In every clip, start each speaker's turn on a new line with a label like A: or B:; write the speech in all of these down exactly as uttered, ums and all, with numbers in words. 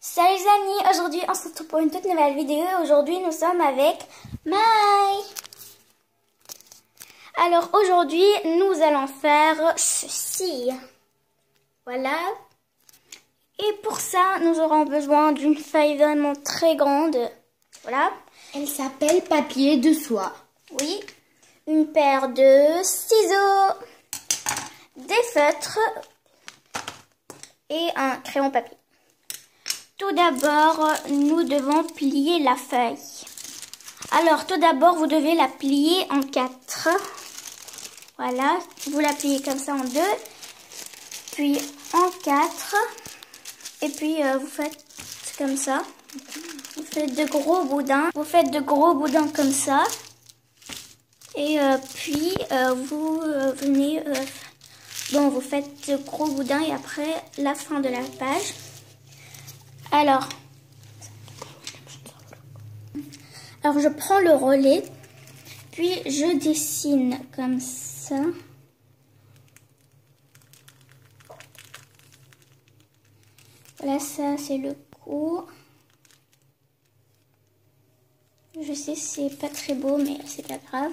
A: Salut les amis, aujourd'hui on se retrouve pour une toute nouvelle vidéo. Aujourd'hui nous sommes avec Mai. Alors aujourd'hui nous allons faire ceci. Voilà. Et pour ça nous aurons besoin d'une feuille vraiment très grande. Voilà.
B: Elle s'appelle papier de soie.
A: Oui. Une paire de ciseaux, des feutres et un crayon papier. Tout d'abord, nous devons plier la feuille. Alors, tout d'abord, vous devez la plier en quatre. Voilà, vous la pliez comme ça en deux, puis en quatre, et puis euh, vous faites comme ça. Vous faites de gros boudins. Vous faites de gros boudins comme ça. Et euh, puis, euh, vous euh, venez... Euh, bon, vous faites de gros boudins et après, la fin de la page. Alors, alors, je prends le relais, puis je dessine comme ça. Voilà, ça c'est le cou. Je sais, c'est pas très beau, mais c'est pas grave.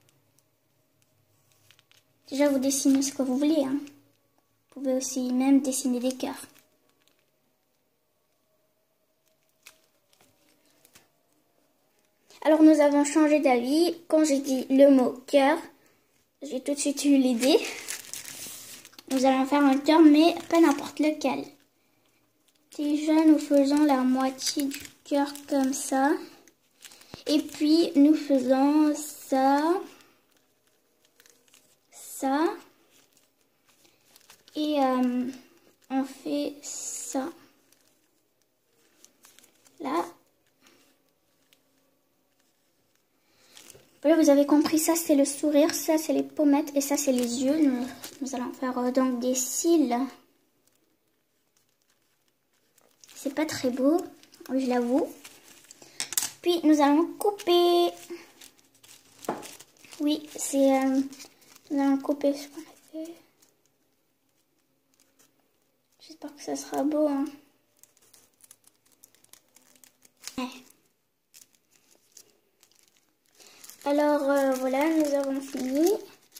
A: Déjà, vous dessinez ce que vous voulez, hein. Vous pouvez aussi même dessiner des cœurs. Alors, nous avons changé d'avis. Quand j'ai dit le mot cœur, j'ai tout de suite eu l'idée. Nous allons faire un cœur, mais pas n'importe lequel. Déjà, nous faisons la moitié du cœur comme ça. Et puis, nous faisons ça, ça. Et euh, on fait ça. Là. Voilà, vous avez compris, ça c'est le sourire, ça c'est les pommettes et ça c'est les yeux. Nous, nous allons faire euh, donc des cils. C'est pas très beau, oui, je l'avoue. Puis nous allons couper. Oui, c'est... Euh, nous allons couper ce qu'on a fait. J'espère que ça sera beau, hein. Ouais. Alors, euh, voilà, nous avons fini.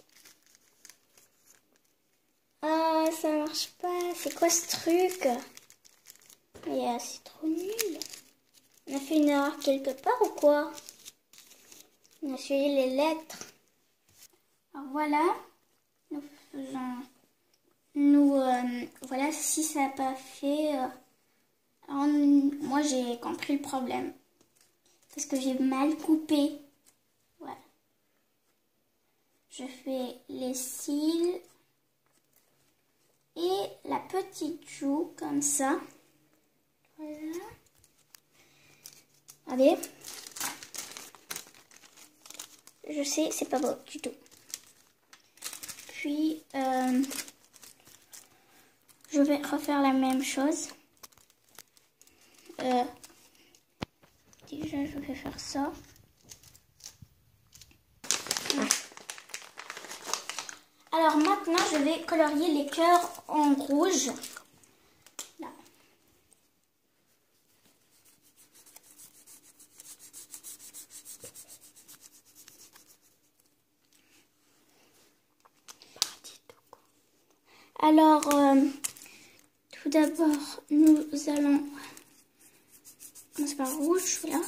A: Ah, ça marche pas. C'est quoi ce truc? Yeah, c'est trop nul. On a fait une erreur quelque part ou quoi? On a suivi les lettres. Alors, voilà. Nous faisons... Nous... Euh, voilà, si ça n'a pas fait... Euh, alors, moi, j'ai compris le problème. Parce que j'ai mal coupé. Voilà. Je fais les cils et la petite joue comme ça. Voilà. Allez. Je sais, c'est pas beau du tout. Puis, euh, je vais refaire la même chose. Euh, déjà, je vais faire ça. Alors maintenant, je vais colorier les cœurs en rouge. Là. Alors, euh, tout d'abord, nous allons commencer par rouge, voilà.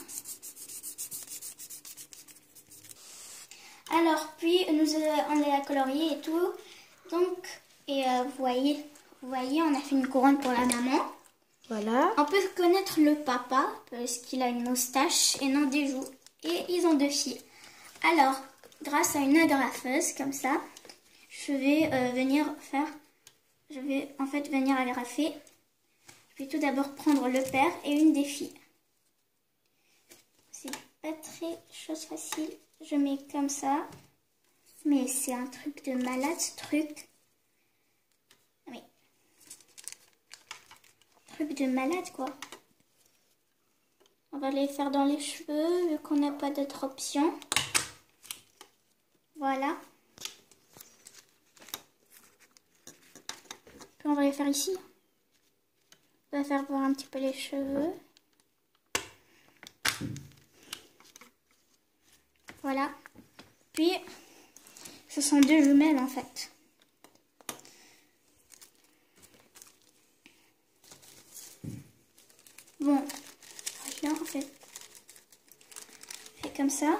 A: Alors, puis, nous, euh, on les a coloriés et tout. Donc, et euh, vous voyez, vous voyez, on a fait une couronne pour la maman.
B: Voilà.
A: On peut connaître le papa, parce qu'il a une moustache et non des joues. Et ils ont deux filles. Alors, grâce à une agrafeuse, comme ça, je vais euh, venir faire... Je vais en fait venir agrafer. Je vais tout d'abord prendre le père et une des filles. C'est pas très chose facile. Je mets comme ça. Mais c'est un truc de malade, ce truc. Oui. Truc de malade, quoi. On va les faire dans les cheveux, vu qu'on n'a pas d'autre option. Voilà. Puis on va les faire ici. On va faire voir un petit peu les cheveux. Voilà. Puis, ce sont deux jumelles en fait. Bon, rien en fait. Fait comme ça.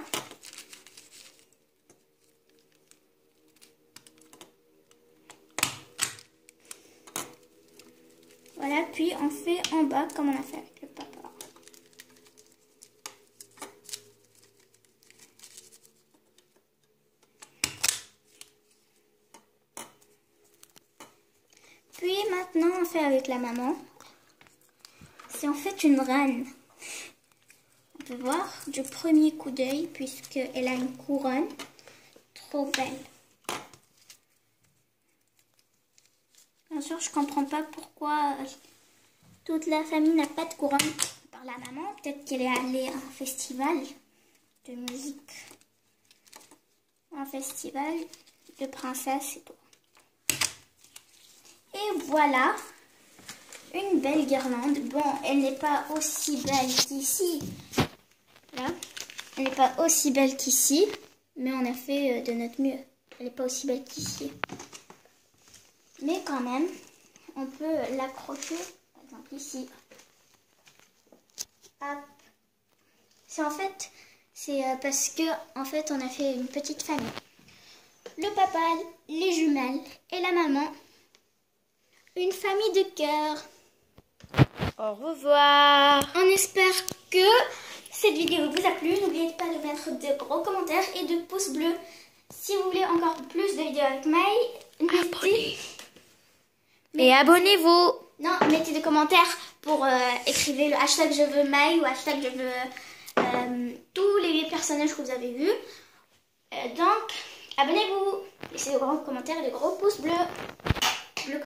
A: Voilà, puis on fait en bas comme on a fait avec le papa. Puis maintenant on fait avec la maman. C'est en fait une reine. On peut voir du premier coup d'œil puisqu'elle a une couronne trop belle. Bien sûr, je comprends pas pourquoi toute la famille n'a pas de couronne par la maman. Peut-être qu'elle est allée à un festival de musique. Un festival de princesse et tout. Et voilà, une belle guirlande. Bon, elle n'est pas aussi belle qu'ici. Là, elle n'est pas aussi belle qu'ici, mais on a fait de notre mieux. Elle n'est pas aussi belle qu'ici. Mais quand même, on peut l'accrocher, par exemple ici. Hop. C'est en fait, c'est parce que en fait, on a fait une petite famille. Le papa, les jumelles et la maman. Une famille de cœur.
B: Au revoir.
A: On espère que cette vidéo vous a plu. N'oubliez pas de mettre de gros commentaires et de pouces bleus. Si vous voulez encore plus de vidéos avec Maï,
B: Abonnez. Et abonnez-vous.
A: Non, mettez des commentaires pour euh, écrivez le hashtag je veux Maï ou hashtag je veux euh, tous les personnages que vous avez vus. Euh, donc, abonnez-vous. Laissez de gros commentaires et de gros pouces bleus.